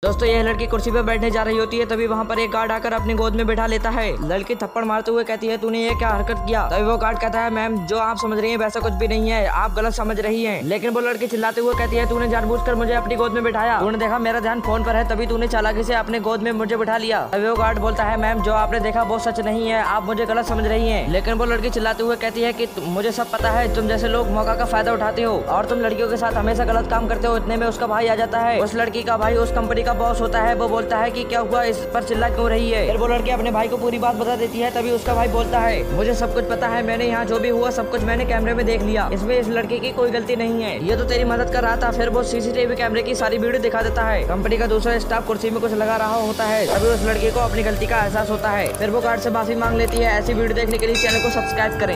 दोस्तों यह लड़की कुर्सी पर बैठने जा रही होती है, तभी वहाँ पर एक गार्ड आकर अपनी गोद में बैठा लेता है। लड़की थप्पड़ मारते हुए कहती है, तूने ये क्या हरकत किया? तभी वो गार्ड कहता है, मैम जो आप समझ रही हैं वैसा कुछ भी नहीं है, आप गलत समझ रही हैं। लेकिन वो लड़की चिल्लाते हुए कहती है, तूने जानबूझकर मुझे अपनी गोद में बैठाया, तूने देखा मेरा ध्यान फोन पर है तभी तूने चालाकी से अपने गोद में मुझे बैठा लिया। तभी वो गार्ड बोलता है, मैम जो आपने देखा वो सच नहीं है, आप मुझे गलत समझ रही है। लेकिन वो लड़की चिल्लाते हुए कहती है कि मुझे सब पता है, तुम जैसे लोग मौका का फायदा उठाते हो और तुम लड़कियों के साथ हमेशा गलत काम करते हो। इतने में उसका भाई आ जाता है। उस लड़की का भाई उस कंपनी का बॉस होता है। वो बोलता है कि क्या हुआ, इस पर चिल्ला क्यों रही है? फिर वो लड़की अपने भाई को पूरी बात बता देती है। तभी उसका भाई बोलता है, मुझे सब कुछ पता है, मैंने यहाँ जो भी हुआ सब कुछ मैंने कैमरे में देख लिया, इसमें इस लड़की की कोई गलती नहीं है, ये तो तेरी मदद कर रहा था। फिर वो सीसीटीवी कैमरे की सारी वीडियो दिखा देता है। कंपनी का दूसरा स्टाफ कुर्सी में कुछ लगा रहा होता है। तभी उस लड़की को अपनी गलती का एहसास होता है। फिर वो गार्ड से माफी मांग लेती है। ऐसी वीडियो देखने के लिए चैनल को सब्सक्राइब करें।